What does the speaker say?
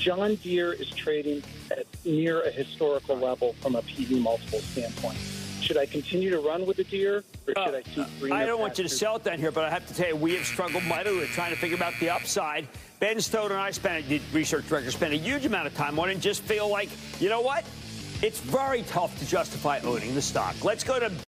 John Deere is trading at near a historical level from a PE multiple standpoint. Should I continue to run with the Deere, or should I seek greener I don't want you to pastures? sell it down here, but I have to tell you, we have struggled mightily with trying to figure out the upside. Ben Stoner and I the research director, spent a huge amount of time on it and just feel like, you know what? It's very tough to justify owning the stock. Let's go to